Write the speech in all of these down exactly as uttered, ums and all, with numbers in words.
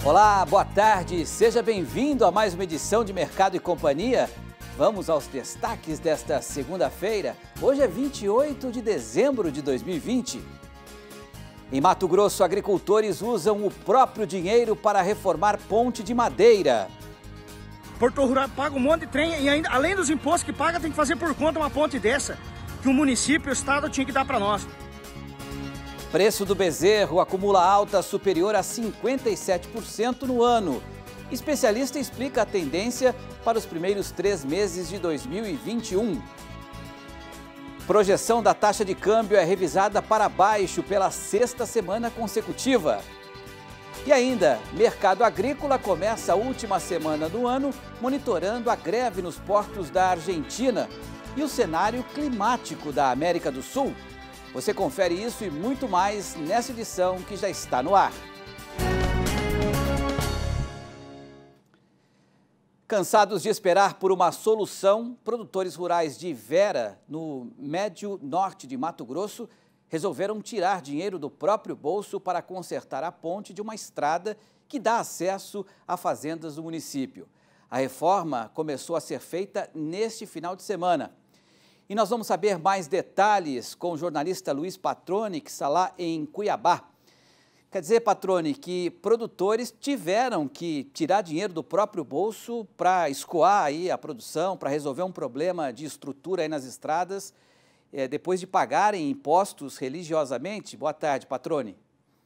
Olá, boa tarde, seja bem-vindo a mais uma edição de Mercado e Companhia. Vamos aos destaques desta segunda-feira. Hoje é vinte e oito de dezembro de dois mil e vinte. Em Mato Grosso, agricultores usam o próprio dinheiro para reformar ponte de madeira. Porto Rural paga um monte de trem e ainda, além dos impostos que paga, tem que fazer por conta uma ponte dessa, que o município e o estado tinha que dar para nós. Preço do bezerro acumula alta superior a cinquenta e sete por cento no ano. Especialista explica a tendência para os primeiros três meses de dois mil e vinte e um. Projeção da taxa de câmbio é revisada para baixo pela sexta semana consecutiva. E ainda, mercado agrícola começa a última semana do ano monitorando a greve nos portos da Argentina e o cenário climático da América do Sul. Você confere isso e muito mais nessa edição que já está no ar. Cansados de esperar por uma solução, produtores rurais de Vera, no médio norte de Mato Grosso, resolveram tirar dinheiro do próprio bolso para consertar a ponte de uma estrada que dá acesso a fazendas do município. A reforma começou a ser feita neste final de semana. E nós vamos saber mais detalhes com o jornalista Luiz Patrone, que está lá em Cuiabá. Quer dizer, Patrone, que produtores tiveram que tirar dinheiro do próprio bolso para escoar aí a produção, para resolver um problema de estrutura aí nas estradas, é, depois de pagarem impostos religiosamente. Boa tarde, Patrone.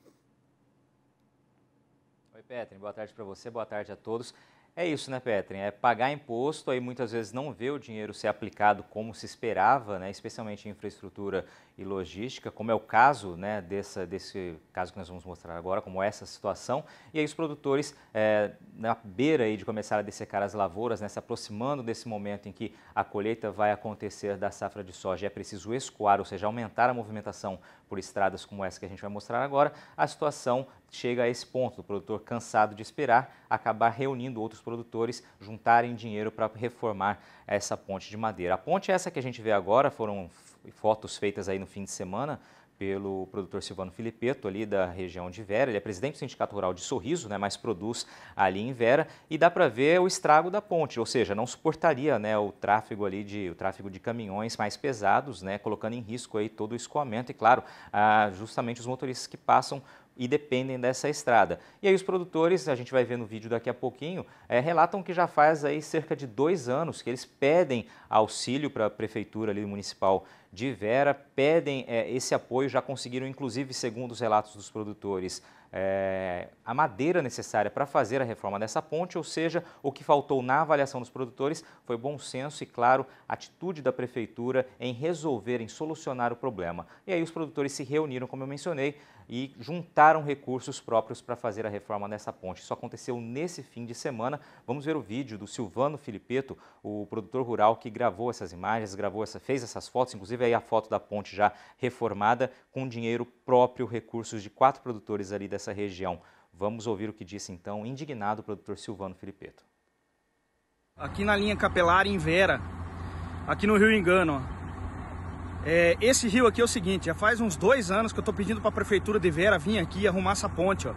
Oi, Petri, boa tarde para você, boa tarde a todos. É isso, né, Petri? É pagar imposto, aí muitas vezes não vê o dinheiro ser aplicado como se esperava, né, especialmente em infraestrutura e logística, como é o caso, né, dessa, desse caso que nós vamos mostrar agora, como essa situação. E aí os produtores, é, na beira aí de começar a dessecar as lavouras, né, se aproximando desse momento em que a colheita vai acontecer da safra de soja, é preciso escoar, ou seja, aumentar a movimentação por estradas como essa que a gente vai mostrar agora, a situação chega a esse ponto, do produtor cansado de esperar, acabar reunindo outros produtores, juntarem dinheiro para reformar essa ponte de madeira. A ponte essa que a gente vê agora, foram fotos feitas aí no fim de semana pelo produtor Silvano Filipeto, ali da região de Vera. Ele é presidente do Sindicato Rural de Sorriso, né, mas produz ali em Vera, e dá para ver o estrago da ponte, ou seja, não suportaria, né, o tráfego ali de o tráfego de caminhões mais pesados, né, colocando em risco aí todo o escoamento e, claro, ah, justamente os motoristas que passam e dependem dessa estrada. E aí os produtores, a gente vai ver no vídeo daqui a pouquinho, é, relatam que já faz aí cerca de dois anos que eles pedem auxílio para a prefeitura ali municipal de Vera, pedem é, esse apoio, já conseguiram inclusive, segundo os relatos dos produtores, é, a madeira necessária para fazer a reforma dessa ponte, ou seja, o que faltou na avaliação dos produtores foi bom senso e, claro, atitude da prefeitura em resolver, em solucionar o problema. E aí os produtores se reuniram, como eu mencionei, e juntaram recursos próprios para fazer a reforma dessa ponte. Isso aconteceu nesse fim de semana. Vamos ver o vídeo do Silvano Filipeto, o produtor rural que gravou essas imagens, gravou essa, fez essas fotos, inclusive aí a foto da ponte já reformada, com dinheiro próprio, recursos de quatro produtores ali dessa região. Vamos ouvir o que disse então, indignado, o produtor Silvano Filipeto. Aqui na linha capelar em Vera, aqui no Rio Engano, ó. É, esse rio aqui é o seguinte, já faz uns dois anos que eu tô pedindo para a prefeitura de Vera vir aqui arrumar essa ponte, ó.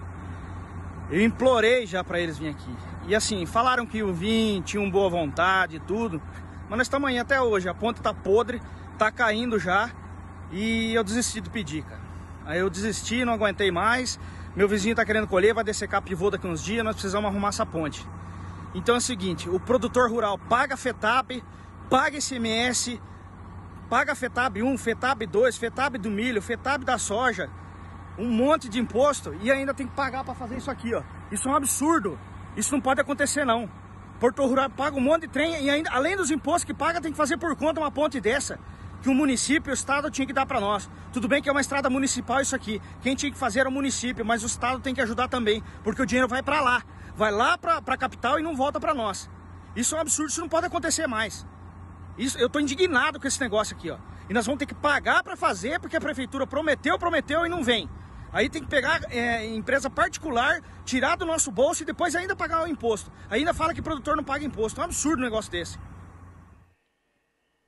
Eu implorei já para eles virem aqui. E assim, falaram que eu vim, tinham boa vontade e tudo, mas nós estamos aí até hoje, a ponte tá podre, tá caindo já, e eu desisti de pedir, cara. Aí eu desisti, não aguentei mais, meu vizinho tá querendo colher, vai dessecar pivô daqui uns dias, nós precisamos arrumar essa ponte. Então é o seguinte, o produtor rural paga FETAB, paga I C M S, paga FETAB um, FETAB dois, FETAB do milho, FETAB da soja, um monte de imposto e ainda tem que pagar para fazer isso aqui, ó. Isso é um absurdo, isso não pode acontecer não. Porto Rural paga um monte de trem e ainda, além dos impostos que paga, tem que fazer por conta uma ponte dessa, que o município e o estado tinha que dar para nós. Tudo bem que é uma estrada municipal isso aqui, quem tinha que fazer era o município, mas o estado tem que ajudar também, porque o dinheiro vai para lá, vai lá para a capital e não volta para nós. Isso é um absurdo, isso não pode acontecer mais. Isso, eu estou indignado com esse negócio aqui, ó. E nós vamos ter que pagar para fazer, porque a prefeitura prometeu, prometeu e não vem. Aí tem que pegar é, empresa particular, tirar do nosso bolso e depois ainda pagar o imposto. Ainda fala que o produtor não paga imposto. É um absurdo um negócio desse.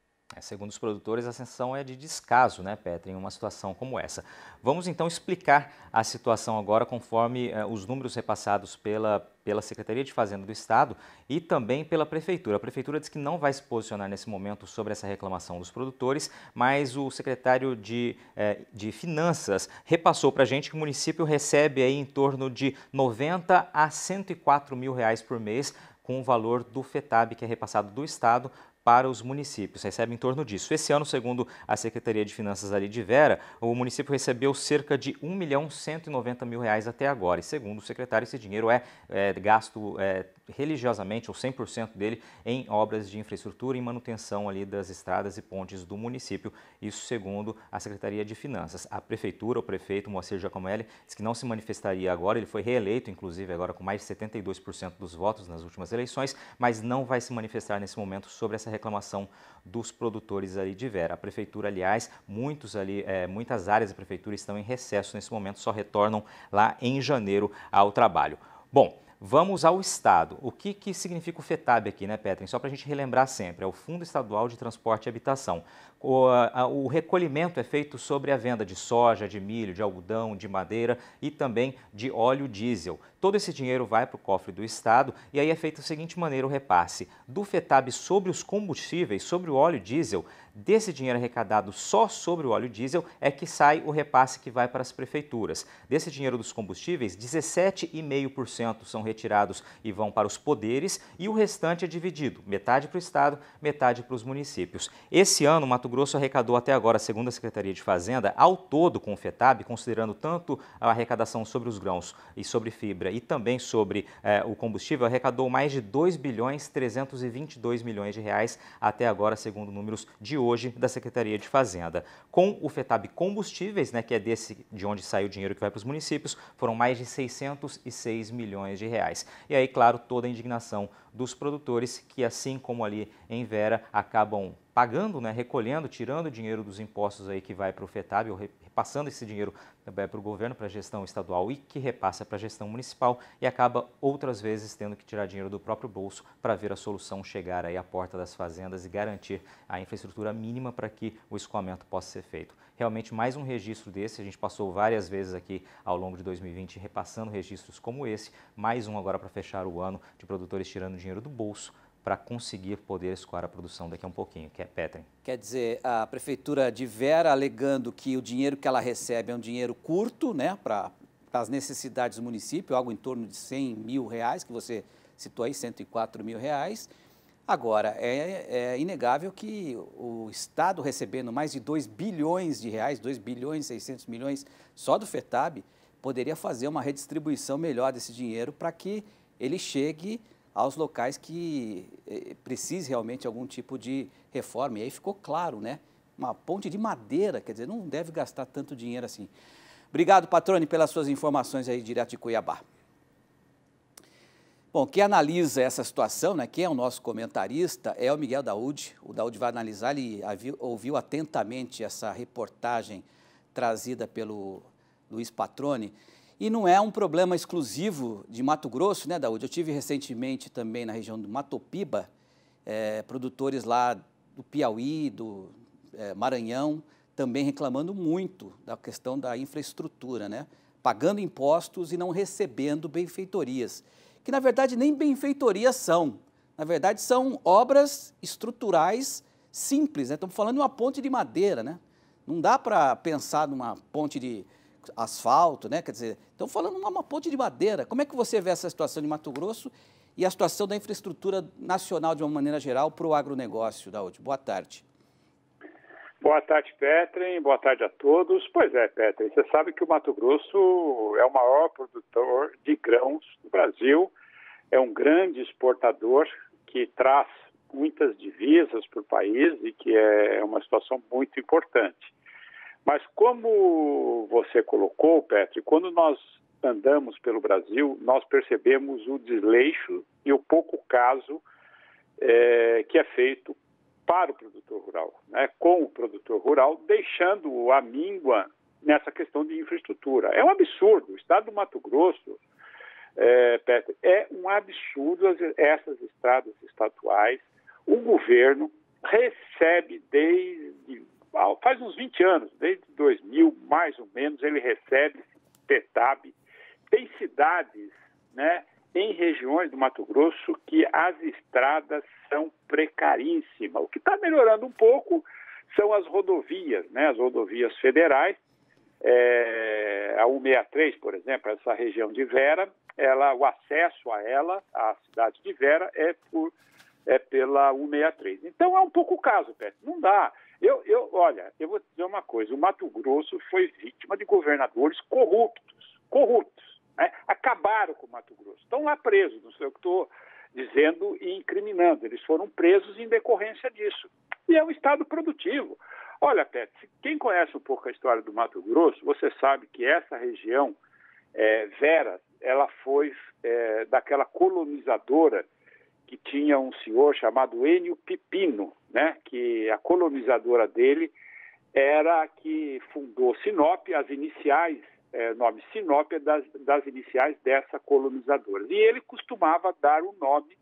Segundo os produtores, a sanção é de descaso, né, Petri, em uma situação como essa. Vamos então explicar a situação agora conforme eh, os números repassados pela, pela Secretaria de Fazenda do Estado e também pela Prefeitura. A Prefeitura diz que não vai se posicionar nesse momento sobre essa reclamação dos produtores, mas o secretário de, eh, de Finanças repassou para a gente que o município recebe aí em torno de noventa a cento e quatro mil reais por mês com o valor do FETAB, que é repassado do Estado para os municípios, recebe em torno disso. Esse ano, segundo a Secretaria de Finanças ali de Vera, o município recebeu cerca de um milhão cento e noventa mil reais até agora. E segundo o secretário, esse dinheiro é, é gasto é, religiosamente, ou cem por cento dele, em obras de infraestrutura e manutenção ali das estradas e pontes do município. Isso segundo a Secretaria de Finanças. A Prefeitura, o prefeito Moacir Giacomelli, disse que não se manifestaria agora. Ele foi reeleito, inclusive, agora com mais de setenta e dois por cento dos votos nas últimas eleições, mas não vai se manifestar nesse momento sobre essa reclamação dos produtores ali de Vera. A Prefeitura, aliás, muitos ali, é, muitas áreas da Prefeitura estão em recesso nesse momento, só retornam lá em janeiro ao trabalho. Bom, vamos ao Estado. O que, que significa o FETAB aqui, né, Petrin? Só para a gente relembrar sempre, é o Fundo Estadual de Transporte e Habitação. O, a, o recolhimento é feito sobre a venda de soja, de milho, de algodão, de madeira e também de óleo diesel. Todo esse dinheiro vai para o cofre do Estado e aí é feito da seguinte maneira o repasse do FETAB sobre os combustíveis, sobre o óleo diesel. Desse dinheiro arrecadado só sobre o óleo diesel é que sai o repasse que vai para as prefeituras. Desse dinheiro dos combustíveis, dezessete vírgula cinco por cento são retirados e vão para os poderes e o restante é dividido, metade para o Estado, metade para os municípios. Esse ano, Mato Grosso arrecadou até agora, segundo a Secretaria de Fazenda, ao todo com o FETAB, considerando tanto a arrecadação sobre os grãos e sobre fibra e também sobre eh, o combustível, arrecadou mais de dois bilhões trezentos e vinte e dois milhões de reais até agora, segundo números de hoje da Secretaria de Fazenda. Com o FETAB Combustíveis, né, que é desse de onde sai o dinheiro que vai para os municípios, foram mais de seiscentos e seis milhões de reais. E aí, claro, toda a indignação dos produtores que, assim como ali em Vera, acabam pagando, né, recolhendo, tirando o dinheiro dos impostos aí que vai para o FETAB, ou repassando esse dinheiro para o governo, para a gestão estadual e que repassa para a gestão municipal e acaba outras vezes tendo que tirar dinheiro do próprio bolso para ver a solução chegar aí à porta das fazendas e garantir a infraestrutura mínima para que o escoamento possa ser feito. Realmente mais um registro desse, a gente passou várias vezes aqui ao longo de dois mil e vinte repassando registros como esse, mais um agora para fechar o ano de produtores tirando dinheiro do bolso para conseguir poder escoar a produção daqui a um pouquinho, que é Petrin. Quer dizer, a Prefeitura de Vera alegando que o dinheiro que ela recebe é um dinheiro curto, né, para as necessidades do município, algo em torno de cem mil reais, que você citou aí, cento e quatro mil reais. Agora, é, é inegável que o Estado recebendo mais de dois bilhões de reais, dois bilhões e seiscentos milhões só do FETAB, poderia fazer uma redistribuição melhor desse dinheiro para que ele chegue aos locais que eh, precise realmente algum tipo de reforma. E aí ficou claro, né? Uma ponte de madeira, quer dizer, não deve gastar tanto dinheiro assim. Obrigado, Patrone, pelas suas informações aí direto de Cuiabá. Bom, quem analisa essa situação, né, quem é o nosso comentarista, é o Miguel Daúde. O Daúde vai analisar, ele ouviu atentamente essa reportagem trazida pelo Luiz Patrone. E não é um problema exclusivo de Mato Grosso, né, Daúde? Eu tive recentemente também na região do Matopiba, é, produtores lá do Piauí, do é, Maranhão, também reclamando muito da questão da infraestrutura, né? Pagando impostos e não recebendo benfeitorias, que na verdade nem benfeitorias são. Na verdade são obras estruturais simples, né? Estamos falando de uma ponte de madeira, né? Não dá para pensar numa ponte de asfalto, né? Quer dizer, estão falando uma, uma ponte de madeira. Como é que você vê essa situação de Mato Grosso e a situação da infraestrutura nacional de uma maneira geral para o agronegócio, Daúde? Boa tarde. Boa tarde, Petrin. Boa tarde a todos. Pois é, Petrin, você sabe que o Mato Grosso é o maior produtor de grãos do Brasil, é um grande exportador que traz muitas divisas para o país e que é uma situação muito importante. Mas como você colocou, Petri, quando nós andamos pelo Brasil, nós percebemos o desleixo e o pouco caso é, que é feito para o produtor rural, né, com o produtor rural, deixando a míngua nessa questão de infraestrutura. É um absurdo. O estado do Mato Grosso, é, Petri, é um absurdo essas estradas estaduais. O governo recebe desde, faz uns vinte anos, desde dois mil, mais ou menos, ele recebe PETAB. Tem cidades, né, em regiões do Mato Grosso que as estradas são precaríssimas. O que está melhorando um pouco são as rodovias, né, as rodovias federais. É, a cento e sessenta e três, por exemplo, essa região de Vera, ela, o acesso a ela, a cidade de Vera, é, por, é pela cento e sessenta e três. Então é um pouco o caso, Pedro. Não dá. Eu, eu, olha, eu vou dizer uma coisa, o Mato Grosso foi vítima de governadores corruptos, corruptos, né? Acabaram com o Mato Grosso. Estão lá presos, não sei o que estou dizendo e incriminando. Eles foram presos em decorrência disso. E é um estado produtivo. Olha, Pedro, quem conhece um pouco a história do Mato Grosso, você sabe que essa região, é, Vera, ela foi é, daquela colonizadora que tinha um senhor chamado Enio Pipino, né? Que a colonizadora dele era a que fundou Sinop, as iniciais, é, nome Sinop é das, das iniciais dessa colonizadora. E ele costumava dar o nome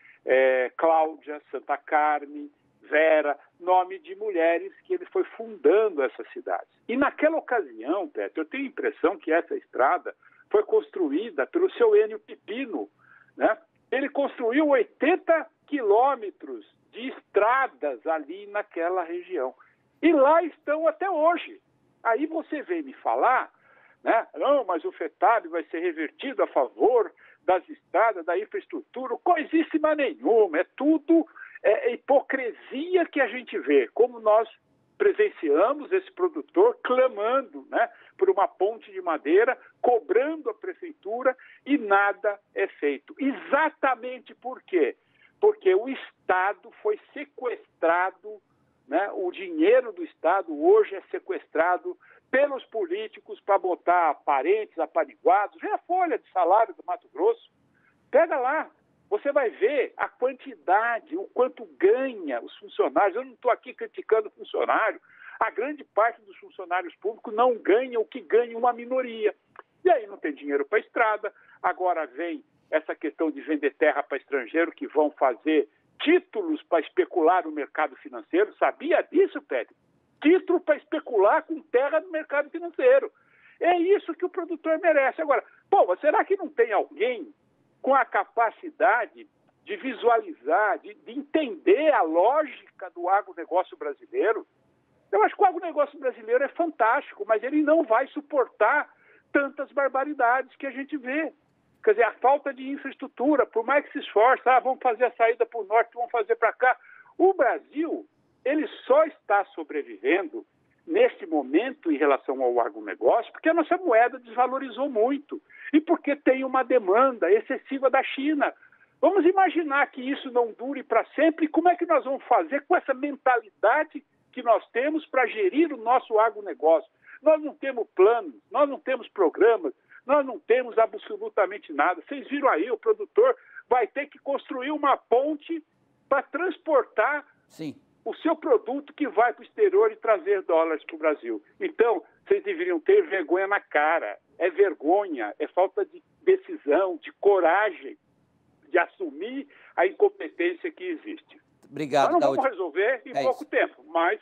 é, Cláudia, Santa Carme, Vera, nome de mulheres que ele foi fundando essas cidades. E naquela ocasião, Petro, eu tenho a impressão que essa estrada foi construída pelo seu Enio Pipino, né? Ele construiu oitenta quilômetros de estradas ali naquela região. E lá estão até hoje. Aí você vem me falar, né? Não, mas o FETAB vai ser revertido a favor das estradas, da infraestrutura, coisíssima nenhuma, é tudo... É hipocrisia que a gente vê, como nós presenciamos esse produtor clamando, né, por uma ponte de madeira, cobrando a prefeitura e nada é feito. Exatamente por quê? Porque o Estado foi sequestrado, né, o dinheiro do Estado hoje é sequestrado pelos políticos para botar parentes apaniguados. Vê a folha de salário do Mato Grosso, pega lá. Você vai ver a quantidade, o quanto ganha os funcionários. Eu não estou aqui criticando o funcionário. A grande parte dos funcionários públicos não ganha o que ganha uma minoria. E aí não tem dinheiro para a estrada. Agora vem essa questão de vender terra para estrangeiro, que vão fazer títulos para especular no mercado financeiro. Sabia disso, Pedro? Título para especular com terra no mercado financeiro. É isso que o produtor merece. Agora, pô, será que não tem alguém com a capacidade de visualizar, de, de entender a lógica do agronegócio brasileiro? Eu acho que o agronegócio brasileiro é fantástico, mas ele não vai suportar tantas barbaridades que a gente vê. Quer dizer, a falta de infraestrutura, por mais que se esforce, ah, vamos fazer a saída para o norte, vamos fazer para cá. O Brasil, ele só está sobrevivendo neste momento em relação ao agronegócio porque a nossa moeda desvalorizou muito e porque tem uma demanda excessiva da China. Vamos imaginar que isso não dure para sempre. Como é que nós vamos fazer com essa mentalidade que nós temos para gerir o nosso agronegócio? Nós não temos planos, nós não temos programas, nós não temos absolutamente nada. Vocês viram aí, o produtor vai ter que construir uma ponte para transportar Sim. o seu produto que vai para o exterior e trazer dólares para o Brasil. Então, vocês deveriam ter vergonha na cara. É vergonha, é falta de decisão, de coragem, de assumir a incompetência que existe. Obrigado, Nós não Daúde. vamos resolver em é pouco isso. tempo, mas...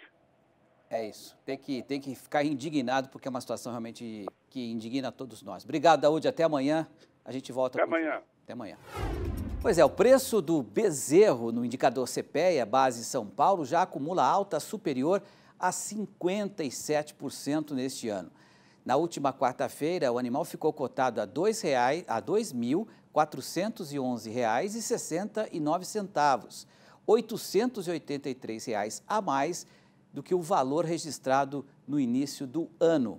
É isso. Tem que, tem que ficar indignado, porque é uma situação realmente que indigna todos nós. Obrigado, Daúde. Até amanhã. A gente volta. Até amanhã. Até amanhã. Pois é, o preço do bezerro no indicador CPEA, base São Paulo, já acumula alta superior a cinquenta e sete por cento neste ano. Na última quarta-feira, o animal ficou cotado a dois mil quatrocentos e onze reais e sessenta e nove centavos, oitocentos e oitenta e três reais a mais do que o valor registrado no início do ano.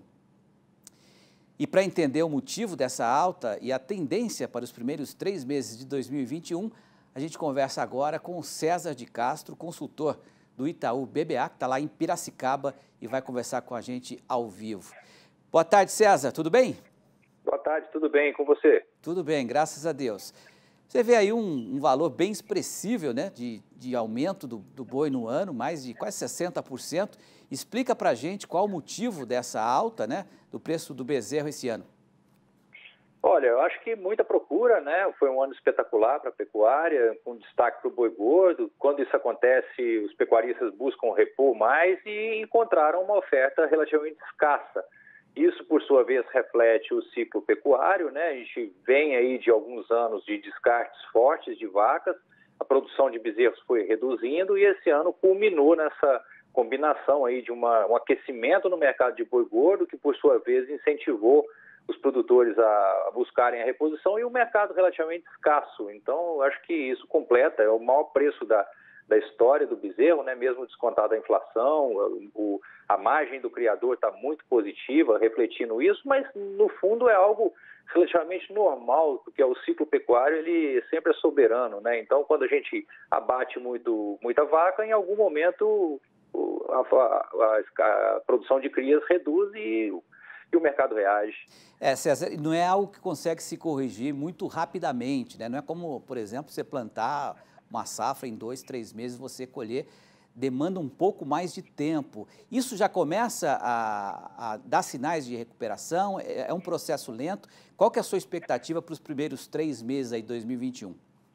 E para entender o motivo dessa alta e a tendência para os primeiros três meses de dois mil e vinte e um, a gente conversa agora com o César de Castro, consultor do Itaú B B A, que está lá em Piracicaba e vai conversar com a gente ao vivo. Boa tarde, César, tudo bem? Boa tarde, tudo bem com você? Tudo bem, graças a Deus. Você vê aí um, um valor bem expressivo, né, de, de aumento do, do boi no ano, mais de quase sessenta por cento. Explica para a gente qual o motivo dessa alta, né, do preço do bezerro esse ano. Olha, eu acho que muita procura, né? Foi um ano espetacular para a pecuária, com destaque para o boi gordo. Quando isso acontece, os pecuaristas buscam repor mais e encontraram uma oferta relativamente escassa. Isso, por sua vez, reflete o ciclo pecuário, né? A gente vem aí de alguns anos de descartes fortes de vacas, a produção de bezerros foi reduzindo e esse ano culminou nessa combinação aí de uma, um aquecimento no mercado de boi gordo, que, por sua vez, incentivou os produtores a buscarem a reposição e o mercado relativamente escasso. Então, eu acho que isso completa, é o maior preço da, da história do bezerro, né? Mesmo descontado a inflação, o, a margem do criador está muito positiva, refletindo isso, mas no fundo é algo relativamente normal, porque o ciclo pecuário ele sempre é soberano, né? Então, quando a gente abate muito, muita vaca, em algum momento a, a, a, a produção de crias reduz e e o mercado reage. É, César, não é algo que consegue se corrigir muito rapidamente, né? Não é como, por exemplo, você plantar uma safra em dois, três meses, você colher, demanda um pouco mais de tempo. Isso já começa a, a dar sinais de recuperação? É, é um processo lento? Qual que é a sua expectativa para os primeiros três meses aí de dois mil e vinte e um?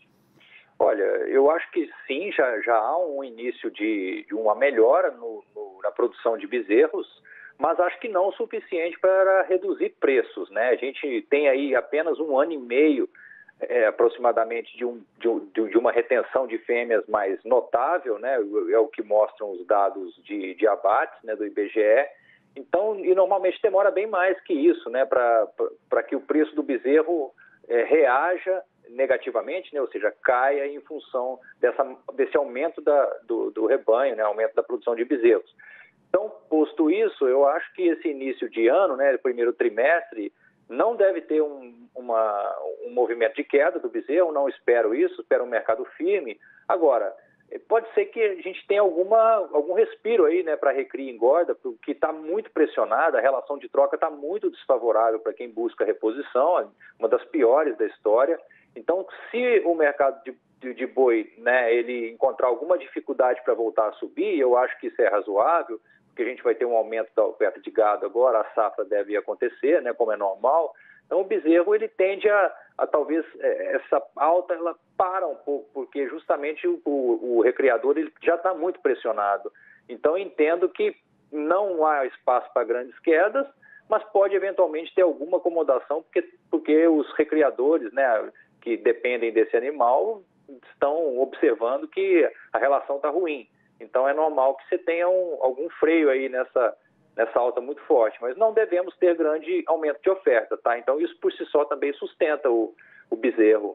Olha, eu acho que sim, já, já há um início de, de uma melhora no, no, na produção de bezerros, mas acho que não o suficiente para reduzir preços, né? A gente tem aí apenas um ano e meio, é, aproximadamente, de, um, de, de uma retenção de fêmeas mais notável, né? É o que mostram os dados de, de abates, né, do I B G E. Então, e normalmente demora bem mais que isso, né? Para que o preço do bezerro é, reaja negativamente, né? Ou seja, caia em função dessa, desse aumento da, do, do rebanho, né? Aumento da produção de bezerros. Então, posto isso, eu acho que esse início de ano, né, primeiro trimestre, não deve ter um, uma, um movimento de queda do bezerro, não espero isso, espero um mercado firme. Agora, pode ser que a gente tenha alguma, algum respiro aí, né, para recria e engorda, porque está muito pressionada, a relação de troca está muito desfavorável para quem busca reposição, uma das piores da história. Então, se o mercado de De, de boi, né, ele encontrar alguma dificuldade para voltar a subir, eu acho que isso é razoável, porque a gente vai ter um aumento da oferta de gado agora, a safra deve acontecer, né, como é normal. Então o bezerro ele tende a, a talvez essa alta ela para um pouco, porque justamente o, o, o recriador ele já está muito pressionado. Então entendo que não há espaço para grandes quedas, mas pode eventualmente ter alguma acomodação, porque, porque os recriadores, né, que dependem desse animal estão observando que a relação está ruim. Então é normal que você tenha um, algum freio aí nessa, nessa alta muito forte, mas não devemos ter grande aumento de oferta, tá? Então isso por si só também sustenta o, o bezerro.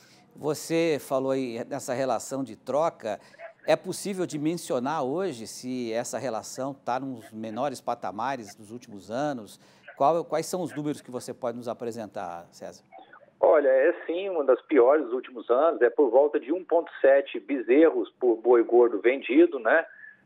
Você falou aí nessa relação de troca, é possível dimensionar hoje se essa relação está nos menores patamares dos últimos anos? Qual, quais são os números que você pode nos apresentar, César? Olha, é sim uma das piores dos últimos anos, é por volta de um vírgula sete bezerros por boi gordo vendido, né?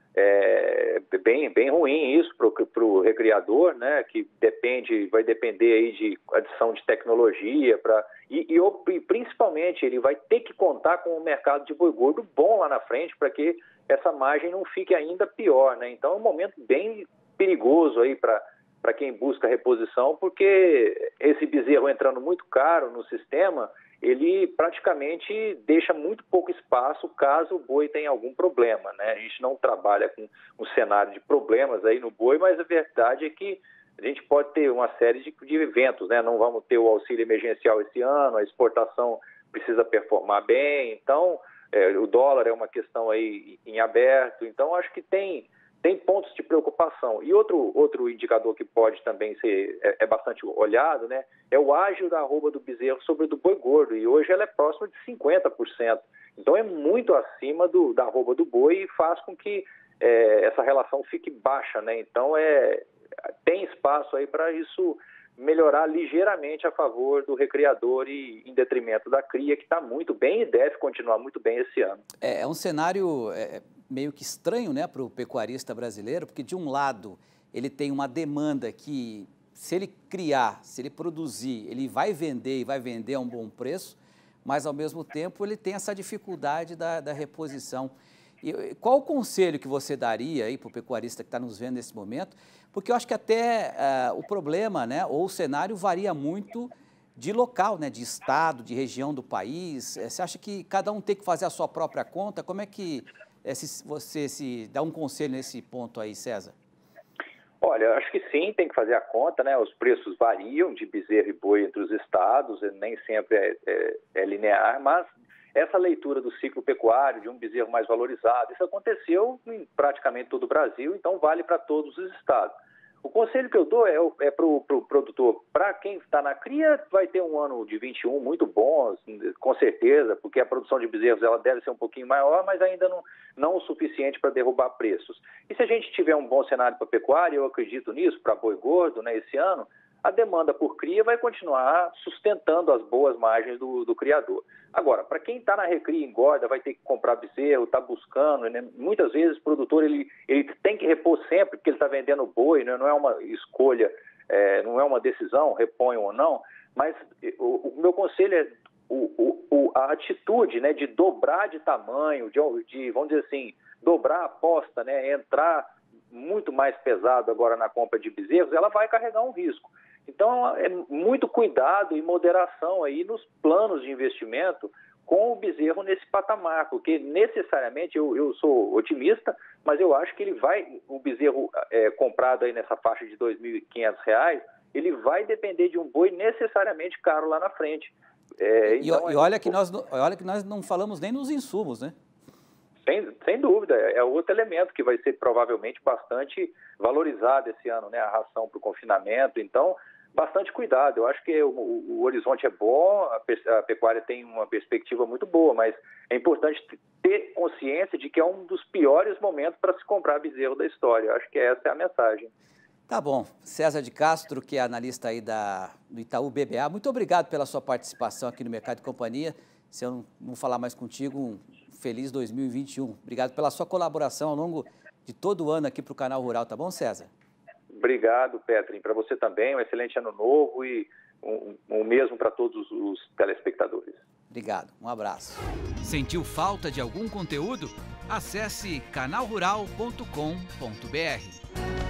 É bem, bem ruim isso para o recriador, né? Que depende, vai depender aí de adição de tecnologia, pra, e, e, e principalmente ele vai ter que contar com um mercado de boi gordo bom lá na frente para que essa margem não fique ainda pior, né? Então é um momento bem perigoso aí para para quem busca reposição, porque esse bezerro entrando muito caro no sistema, ele praticamente deixa muito pouco espaço caso o boi tenha algum problema, né? A gente não trabalha com um cenário de problemas aí no boi, mas a verdade é que a gente pode ter uma série de, de eventos, né? Não vamos ter o auxílio emergencial esse ano, a exportação precisa performar bem, então é, o dólar é uma questão aí em aberto, então acho que tem... Tem pontos de preocupação. E outro, outro indicador que pode também ser é, é bastante olhado, né, é o ágio da arroba do bezerro sobre o do boi gordo. E hoje ela é próxima de cinquenta por cento. Então é muito acima do, da arroba do boi e faz com que é, essa relação fique baixa, né? Então é, tem espaço aí para isso melhorar ligeiramente a favor do recriador e em detrimento da cria, que está muito bem e deve continuar muito bem esse ano. É, é um cenário é, meio que estranho, né, para o pecuarista brasileiro, porque de um lado ele tem uma demanda que, se ele criar, se ele produzir, ele vai vender e vai vender a um bom preço, mas ao mesmo tempo ele tem essa dificuldade da, da reposição. E qual o conselho que você daria aí para o pecuarista que está nos vendo nesse momento? Porque eu acho que até uh, o problema, né, ou o cenário varia muito de local, né, de estado, de região do país. Você acha que cada um tem que fazer a sua própria conta? Como é que é, se você se dá um conselho nesse ponto aí, César? Olha, acho que sim, tem que fazer a conta, né? Os preços variam de bezerro e boi entre os estados, nem sempre é, é, é linear, mas essa leitura do ciclo pecuário, de um bezerro mais valorizado, isso aconteceu em praticamente todo o Brasil, então vale para todos os estados. O conselho que eu dou é, é para o pro produtor, para quem está na cria, vai ter um ano de vinte e um muito bom, com certeza, porque a produção de bezerros ela deve ser um pouquinho maior, mas ainda não, não o suficiente para derrubar preços. E se a gente tiver um bom cenário para pecuária, eu acredito nisso, para boi gordo, né, esse ano, a demanda por cria vai continuar sustentando as boas margens do, do criador. Agora, para quem está na recria e engorda, vai ter que comprar bezerro, está buscando, né? Muitas vezes o produtor ele, ele tem que repor sempre, porque ele está vendendo boi, né? Não é uma escolha, é, não é uma decisão, repõe ou não, mas o, o meu conselho é o, o, a atitude, né, de dobrar de tamanho, de, de, vamos dizer assim, dobrar a aposta, né, entrar muito mais pesado agora na compra de bezerros, ela vai carregar um risco. Então, é muito cuidado e moderação aí nos planos de investimento com o bezerro nesse patamar, porque necessariamente, eu, eu sou otimista, mas eu acho que ele vai, o bezerro é, comprado aí nessa faixa de dois mil e quinhentos reais, ele vai depender de um boi necessariamente caro lá na frente. É, e, então, e olha, é que nós, olha que nós não falamos nem nos insumos, né? Sem, sem dúvida, é outro elemento que vai ser provavelmente bastante valorizado esse ano, né? A ração para o confinamento, então bastante cuidado. Eu acho que o, o horizonte é bom, a, a pecuária tem uma perspectiva muito boa, mas é importante ter consciência de que é um dos piores momentos para se comprar bezerro da história. Eu acho que essa é a mensagem. Tá bom. César de Castro, que é analista aí da, do Itaú B B A, muito obrigado pela sua participação aqui no Mercado e Companhia. Se eu não, não falar mais contigo, um feliz dois mil e vinte e um. Obrigado pela sua colaboração ao longo de todo o ano aqui para o Canal Rural, tá bom, César? Obrigado, Petrin. Para você também, um excelente ano novo e um, um mesmo para todos os telespectadores. Obrigado, um abraço. Sentiu falta de algum conteúdo? Acesse canal rural ponto com ponto br.